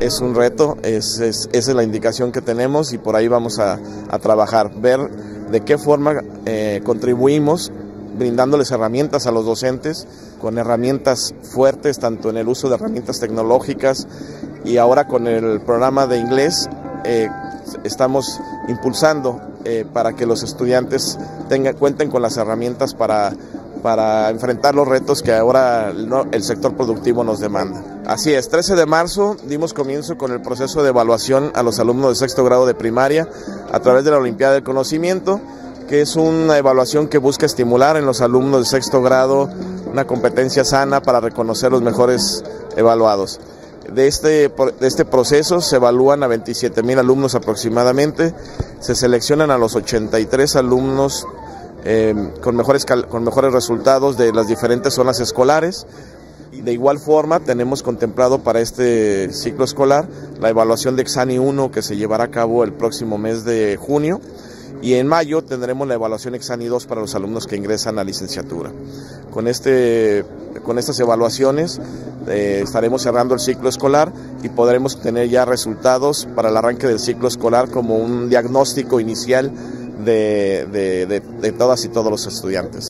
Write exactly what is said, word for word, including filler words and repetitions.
es un reto, es, es, esa es la indicación que tenemos y por ahí vamos a, a trabajar, ver de qué forma eh, contribuimos brindándoles herramientas a los docentes, con herramientas fuertes, tanto en el uso de herramientas tecnológicas y ahora con el programa de inglés eh, estamos impulsando eh, para que los estudiantes tengan, cuenten con las herramientas para, para enfrentar los retos que ahora no, el sector productivo nos demanda. Así es, trece de marzo dimos comienzo con el proceso de evaluación a los alumnos de sexto grado de primaria a través de la Olimpiada del Conocimiento, que es una evaluación que busca estimular en los alumnos de sexto grado una competencia sana para reconocer los mejores evaluados. De este, de este proceso se evalúan a veintisiete mil alumnos aproximadamente, se seleccionan a los ochenta y tres alumnos eh, con, mejores, con mejores resultados de las diferentes zonas escolares. De igual forma tenemos contemplado para este ciclo escolar la evaluación de Exani uno que se llevará a cabo el próximo mes de junio. Y en mayo tendremos la evaluación Exani dos para los alumnos que ingresan a licenciatura. Con, este, con estas evaluaciones eh, estaremos cerrando el ciclo escolar y podremos tener ya resultados para el arranque del ciclo escolar como un diagnóstico inicial de, de, de, de todas y todos los estudiantes.